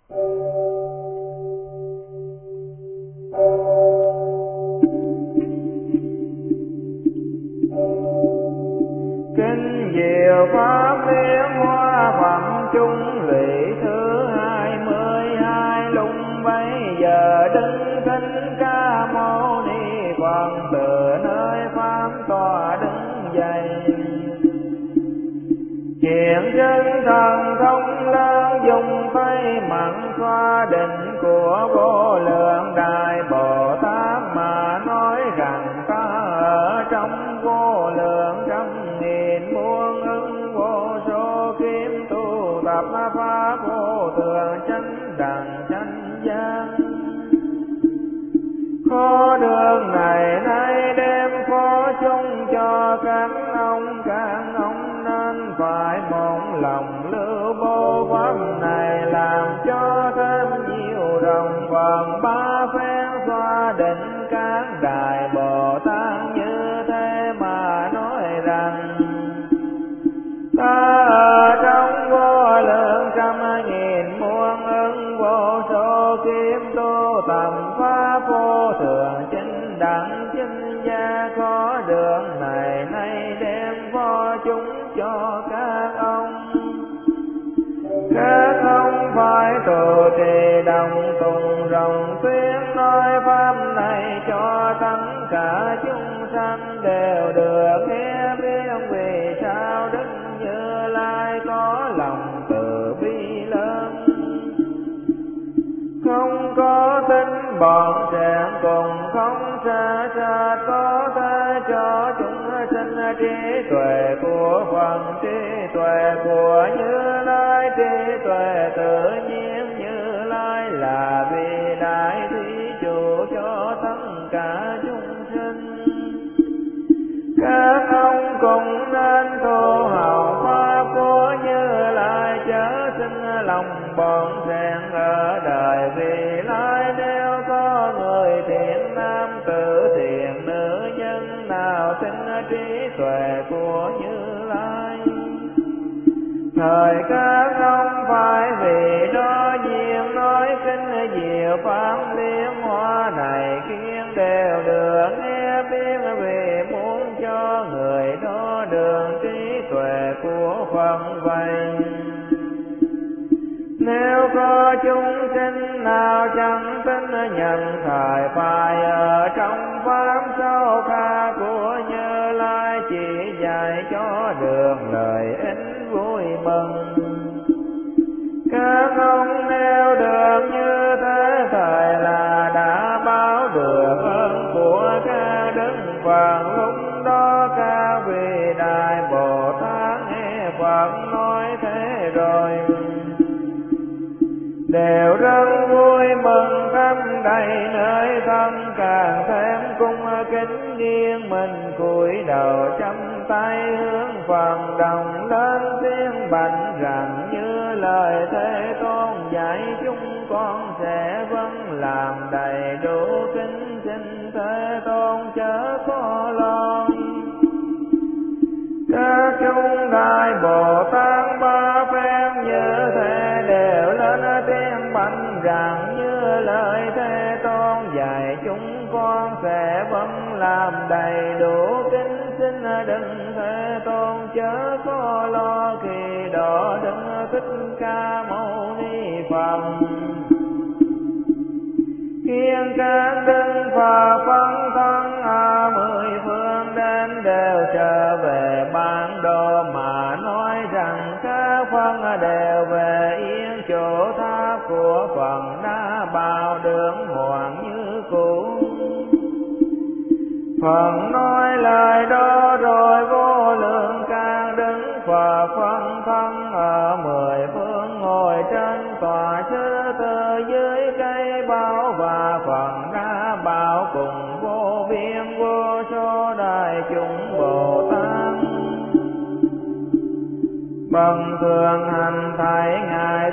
Kinh diệu pháp liên hoa phẩm chung lụy thứ 22, lúc bấy giờ đứng Thích Ca Mâu Ni Phật từ nơi pháp tọa đứng dậy, hiện chân thần thông lớn, dùng tay mặn xoa định của vô lượng đại Bồ Tát, mà nói rằng ta ở trong vô lượng trăm nghìn muôn ức vô số kiếp tu tập pháp vô thượng chánh đẳng chánh giác. Khó đường này nay đem phó chung cho các ông nên phải một lòng lưu bố pháp này, làm cho thêm nhiều đồng phần ba phen xoa định các đại Bồ Tát, như thế mà nói rằng ta ở trong vô lượng trăm nghìn muôn ức vô số kiếp tu tập pháp vô thượng chánh đẳng chánh giác. Có đường này nay đem phó chúng cho các ông phải trụ trì đồng tùng rộng tuyên nói pháp này, cho tất cả chúng sanh đều được nghe biết. Vì sao Đức Như Lai có lòng từ bi lớn, không có tính bọn sẽ cùng không xa xa, có thể cho chúng sinh trí tuệ của Phật, trí tuệ của Như Lai, trí tuệ tự nhiên Như Lai là vị đại thí chủ cho tất cả chúng sinh. Các ông cũng nên tu học pháp của Như Lai, chớ sinh lòng bọn rèn ở đời vị lai. Nếu có người thiện nam tử thiện nữ nhân nào tin trí tuệ của Như Lai, thời các ông phải vì đó nhiên nói kinh diệu pháp liên hoa này, khiến đều được nghe biết. Vì muốn cho người đó đường trí tuệ của Phật vậy. Nếu có chúng sinh nào chẳng tin nhận thời phải ở trong pháp sâu xa của Như Lai, chỉ dạy cho được lời ích vui mừng. Các ông nếu được như thế, thời là đã báo được ơn của các đức Phật. Lúc đó các vị đại Bồ Tát nghe Phật nói thế rồi, đều rất vui mừng khắp đầy nơi thân, càng thêm cung kính nghiêng mình cúi đầu chắp tay hướng Phật, đồng lên tiếng bạch rằng như lời Thế Tôn dạy, chúng con sẽ vâng làm đầy đủ kính xin Thế Tôn chớ có lo. Các chúng đại Bồ Tát ba phen như thế đều lên tiếng bạch rằng như lời Thế Tôn dạy, chúng con sẽ vâng làm đầy đủ kính xin đừng Thế Tôn chớ có lo. Khi đó Đức Thích Ca Mâu Ni Phật khiến các đức Phật phân thân ở 10 phương đến, đều trở về bản đồ mà nói rằng các phân đều về yên chỗ tháp của Phật đã bao đường hoàng như cũ. Phật nói lời đó rồi vô lượng các đức Phật phân thân ở 10 phương ngồi trên tòa thứ tư dưới cây bao, và Phật đã bảo cùng vô biên vô số đại chúng Bồ Tát. Bằng thường hành thảy Ngài